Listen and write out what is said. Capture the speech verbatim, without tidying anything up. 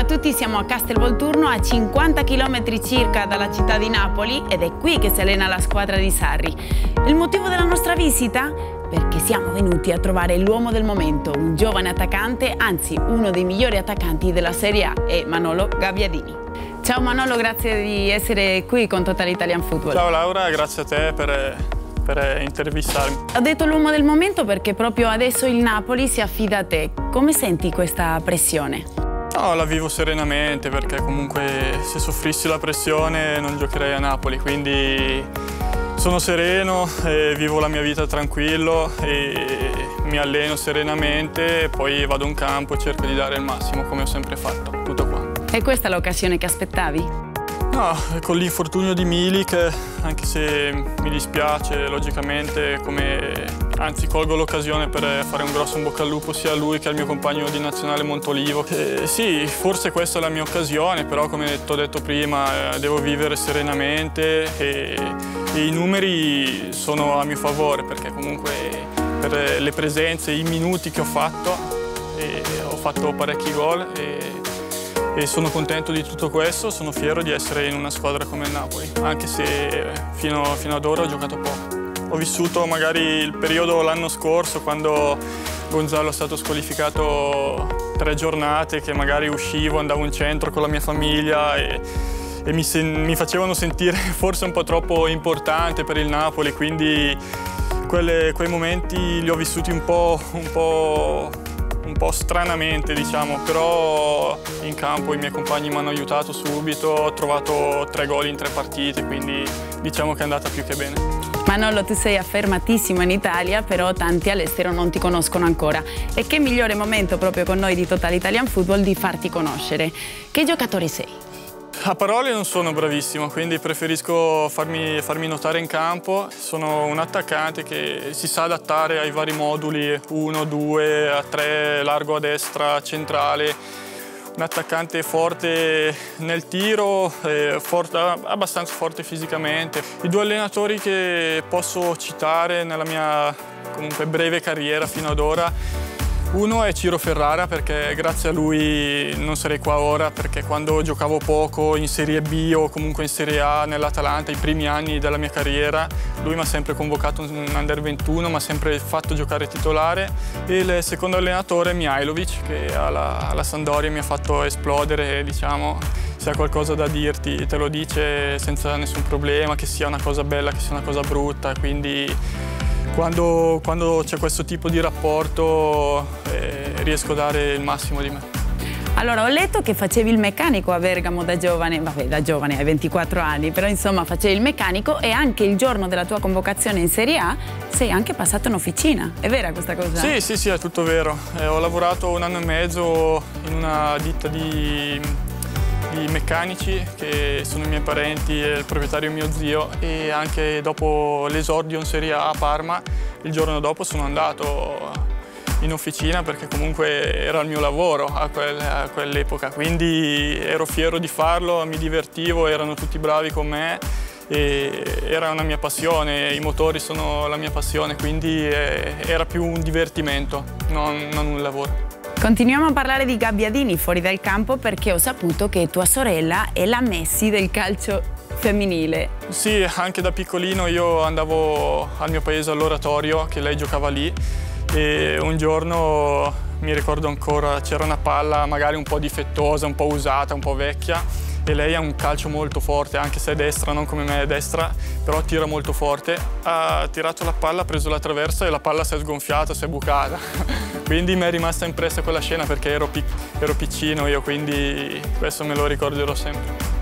tutti, siamo a Castelvolturno, a cinquanta chilometri circa dalla città di Napoli, ed è qui che si allena la squadra di Sarri. Il motivo della nostra visita? Perché siamo venuti a trovare l'uomo del momento, un giovane attaccante, anzi uno dei migliori attaccanti della Serie A, è Manolo Gabbiadini. Ciao Manolo, grazie di essere qui con Total Italian Football. Ciao Laura, grazie a te per, per intervistarmi. Ho detto l'uomo del momento perché proprio adesso il Napoli si affida a te. Come senti questa pressione? No, la vivo serenamente perché comunque se soffrissi la pressione non giocherei a Napoli, quindi sono sereno, e vivo la mia vita tranquillo e mi alleno serenamente, e poi vado in campo e cerco di dare il massimo come ho sempre fatto, tutto qua. E questa è l'occasione che aspettavi? No, con l'infortunio di Milik, anche se mi dispiace logicamente, come, anzi colgo l'occasione per fare un grosso in bocca al lupo sia a lui che al mio compagno di nazionale Montolivo. Eh, sì, forse questa è la mia occasione, però come ti ho detto prima eh, devo vivere serenamente e, e i numeri sono a mio favore perché comunque per le presenze, i minuti che ho fatto, e ho fatto parecchi gol. E, E sono contento di tutto questo, sono fiero di essere in una squadra come il Napoli, anche se fino, fino ad ora ho giocato poco. Ho vissuto magari il periodo l'anno scorso, quando Gonzalo è stato squalificato tre giornate, che magari uscivo, andavo in centro con la mia famiglia e, e mi, sen, mi facevano sentire forse un po' troppo importante per il Napoli, quindi quelle, quei momenti li ho vissuti un po', un po' un po' stranamente, diciamo, però in campo i miei compagni mi hanno aiutato subito, ho trovato tre gol in tre partite, quindi diciamo che è andata più che bene. Manolo, tu sei affermatissimo in Italia, però tanti all'estero non ti conoscono ancora. E che migliore momento proprio con noi di Total Italian Football di farti conoscere. Che giocatore sei? A parole non sono bravissimo, quindi preferisco farmi, farmi notare in campo. Sono un attaccante che si sa adattare ai vari moduli, uno, due, a tre, largo a destra, centrale. Un attaccante forte nel tiro, eh, forte, abbastanza forte fisicamente. I due allenatori che posso citare nella mia comunque breve carriera fino ad ora, uno è Ciro Ferrara, perché grazie a lui non sarei qua ora, perché quando giocavo poco in Serie B o comunque in Serie A nell'Atalanta, i primi anni della mia carriera, lui mi ha sempre convocato in under ventuno, mi ha sempre fatto giocare titolare. E il secondo allenatore è Mihajlovic, che alla, alla Sampdoria mi ha fatto esplodere, diciamo, se ha qualcosa da dirti te lo dice senza nessun problema, che sia una cosa bella, che sia una cosa brutta, quindi Quando, quando c'è questo tipo di rapporto eh, riesco a dare il massimo di me. Allora, ho letto che facevi il meccanico a Bergamo da giovane, vabbè da giovane, hai ventiquattro anni, però insomma facevi il meccanico e anche il giorno della tua convocazione in Serie A sei anche passato in officina. È vera questa cosa? Sì, sì, sì, è tutto vero. Eh, ho lavorato un anno e mezzo in una ditta di... di meccanici che sono i miei parenti e il proprietario mio zio, e anche dopo l'esordio in Serie A a Parma, il giorno dopo sono andato in officina perché comunque era il mio lavoro a, quel, a quell'epoca, quindi ero fiero di farlo, mi divertivo, erano tutti bravi con me e era una mia passione, i motori sono la mia passione, quindi era più un divertimento, non, non un lavoro. Continuiamo a parlare di Gabbiadini fuori dal campo perché ho saputo che tua sorella è la Messi del calcio femminile. Sì, anche da piccolino io andavo al mio paese all'Oratorio, che lei giocava lì, e un giorno mi ricordo ancora c'era una palla magari un po' difettosa, un po' usata, un po' vecchia, e lei ha un calcio molto forte, anche se è destra, non come me è destra, però tira molto forte. Ha tirato la palla, ha preso la traversa e la palla si è sgonfiata, si è bucata. Quindi mi è rimasta impressa quella scena perché ero, pic ero piccino io, quindi questo me lo ricorderò sempre.